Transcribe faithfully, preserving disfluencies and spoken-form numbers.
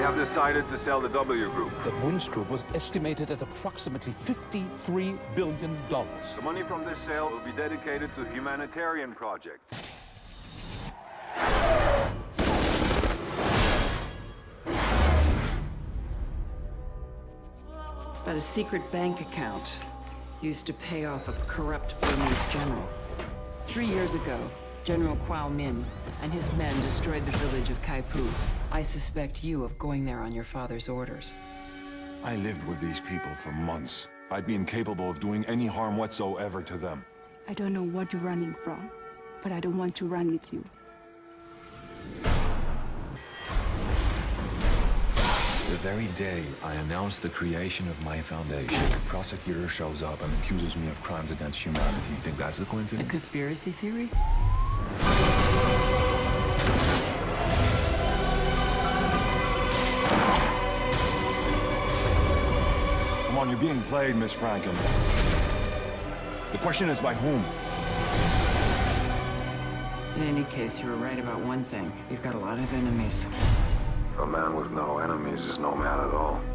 have decided to sell the W Group. The Munch Group was estimated at approximately fifty-three billion dollars. The money from this sale will be dedicated to humanitarian projects. It's about a secret bank account used to pay off a corrupt Burmese general. Three years ago, General Quao Min and his men destroyed the village of Kaipu. I suspect you of going there on your father's orders. I lived with these people for months. I'd be incapable of doing any harm whatsoever to them. I don't know what you're running from, but I don't want to run with you. The very day I announced the creation of my foundation, the prosecutor shows up and accuses me of crimes against humanity. You think that's a A coincidence? conspiracy theory? Come on, you're being played, Miss Franken. The question is by whom? In any case, you were right about one thing. You've got a lot of enemies. A man with no enemies is no man at all.